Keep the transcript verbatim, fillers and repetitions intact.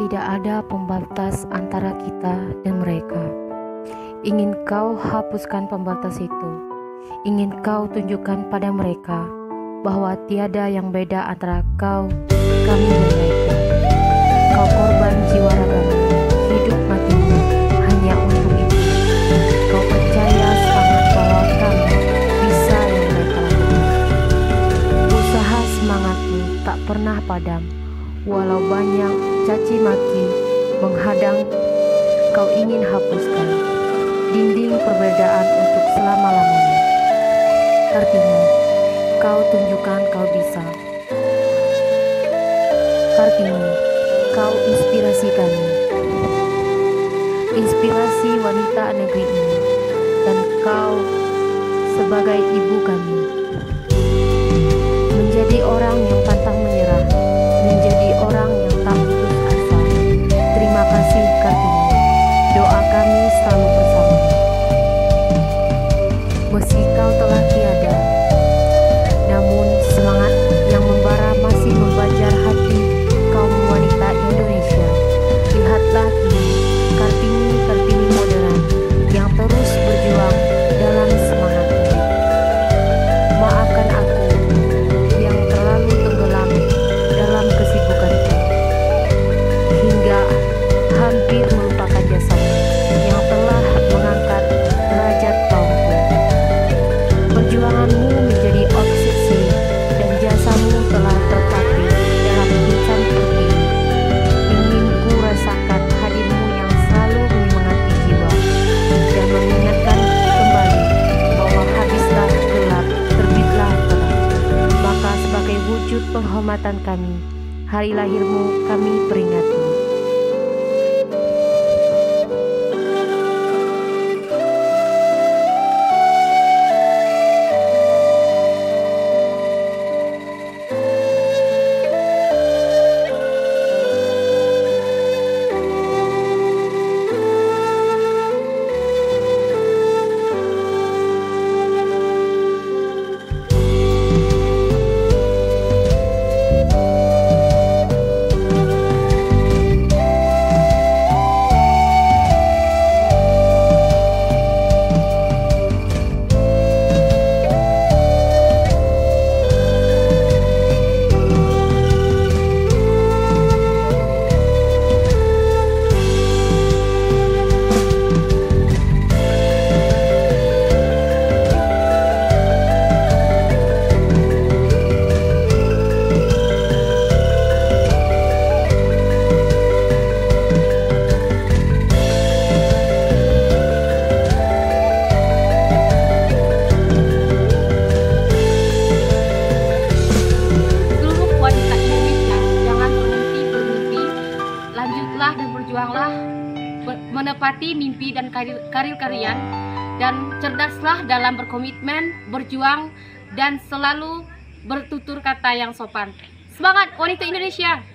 tidak ada pembatas antara kita dan mereka. Ingin Kau hapuskan pembatas itu. Ingin Kau tunjukkan pada mereka bahwa tiada yang beda antara Kau, kami dan mereka. Kau korban jiwa ragamu, hidup matimu hanya untuk itu. Kau percaya sangat bahwa kami bisa yang mereka lakukan. Usaha semangatmu tak pernah padam, walau banyak caci maki menghadang. Kau ingin hapuskan dinding perbedaan untuk selama-lamanya. Kartini, Kau tunjukkan Kau bisa. Kartini, Kau inspirasi kami, inspirasi wanita negeri ini, dan Kau sebagai ibu kami, menjadi orang yang pantang menyerah, menjadi orang yang tak putus asa. Terima kasih Kartini, doa kami selalu bersama. Meski Kau telah tiada, namun semangat yang membara masih membajar hati kaum wanita Indonesia. Lihatlah kini Kartini-Kartini modern yang terus berjuang dalam semangatnya. Maafkan aku yang terlalu tenggelam dalam kesibukanku, hingga hampir melupakan jasamu yang telah mengangkat derajat kaumku. Perjuanganmu menjadi obsesi dan jasamu telah tertatih dalam insan seperti ini. Ingin ku rasakan hadirmu yang selalu menyemangati jiwa dan mengingatkan kembali bahwa habislah gelap, terbitlah terang. Maka sebagai wujud penghormatan kami, hari lahirmu kami peringati. Lanjutlah dan berjuanglah menepati mimpi dan karir, karir kalian, dan cerdaslah dalam berkomitmen, berjuang, dan selalu bertutur kata yang sopan. Semangat wanita Indonesia!